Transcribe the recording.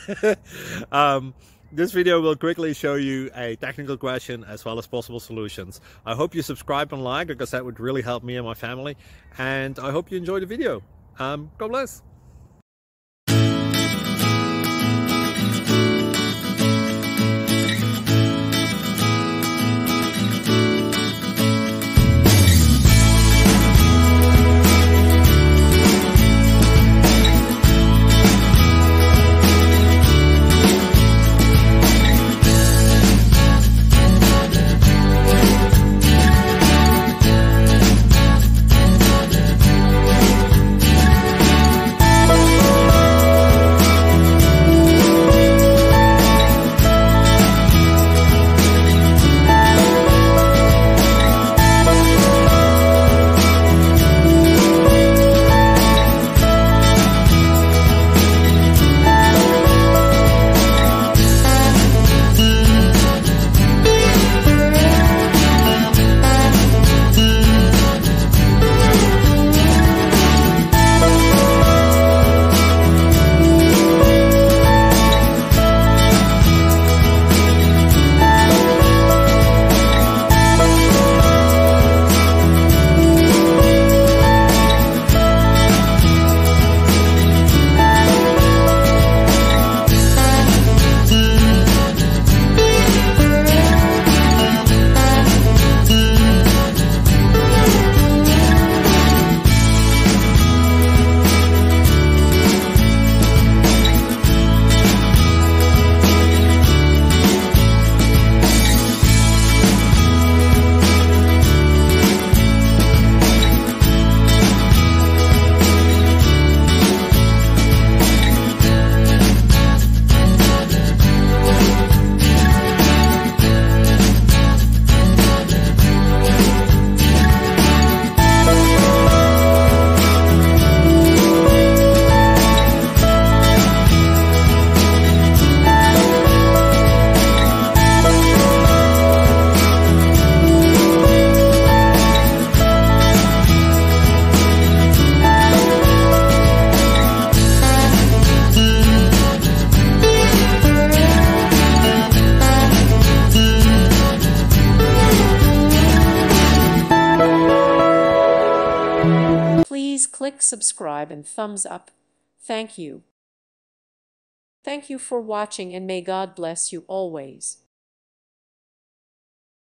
um, this video will quickly show you a technical question as well as possible solutions. I hope you subscribe and like, because that would really help me and my family. And I hope you enjoy the video. God bless. Please click subscribe and thumbs up. Thank you. Thank you for watching, and may God bless you always.